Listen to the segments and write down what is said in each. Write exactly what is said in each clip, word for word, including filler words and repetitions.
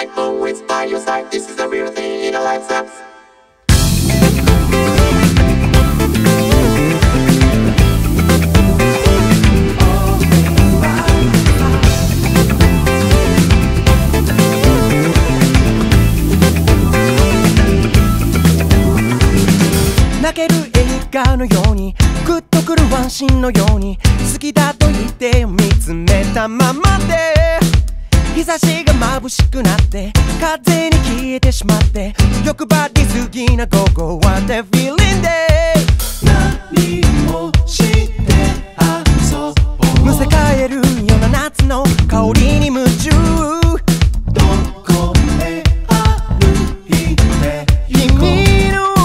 I'm always by your side. This is the real thing in a lifetime. 泣ける映画のようにグッとくるワンシーンのように好きだと言って見つめたままで日差しが眩しくなって風に消えてしまって欲張りすぎな午後は The feeling で何もして遊ぼうむせ返るような夏の香りに夢中どこへ歩いて君の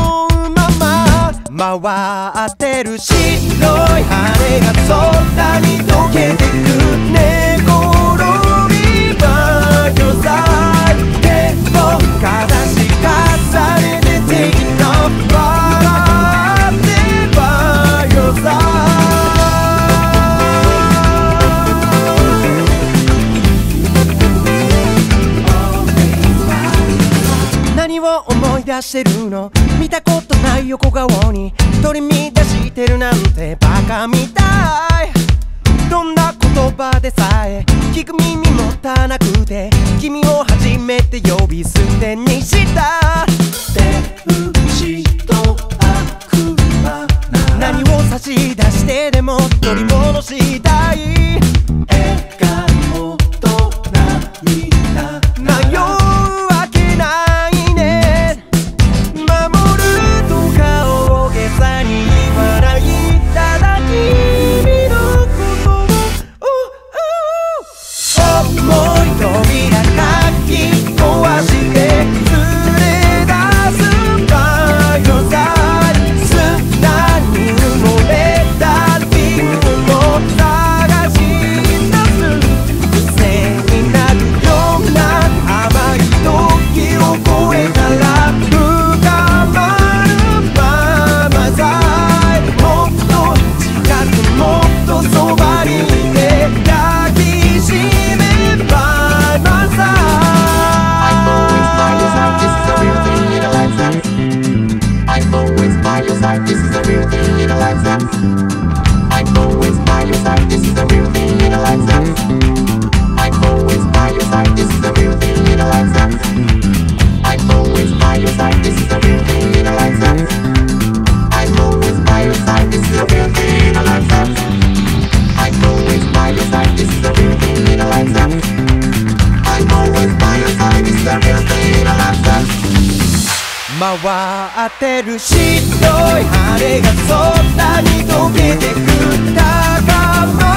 回ってる白い羽が空に溶けてく寝転びばよさい手をかざし重ねて的な笑ってばよさい何を思い出してるの見たことない横顔に取り乱してるなんてバカみたいどんな言葉でさえ聞く耳持たなくて君を初めて呼び捨てにした天使と悪魔な何を差し出してでも取り戻したい笑顔と涙迷うわけないね守るとか大げさに笑いただ君のことを思い扉かき壊して連れ出すバイオサイ砂に埋もれたリンゴを探し出す癖になるような甘い時を超えたら深まるままさいもっと近くもっとそばにいて抱きしめばまさい I'm always by your side. This is the real thing in a lifetime. I'm always by your side. This is the real thing in a lifetime. I'm always by your side. This is the real thing in a lifetime. I'm always by your side. This is the real thing in a lifetime. I'm always by your side. This is the real thing in a lifetime. I'm always by your side. This is the real thing in a lifetime. I'm always by your side. This is the real thing in a lifetime. I'm always by your side. This is the real thing in a lifetime. 回ってる白い羽が空に溶けてく高ま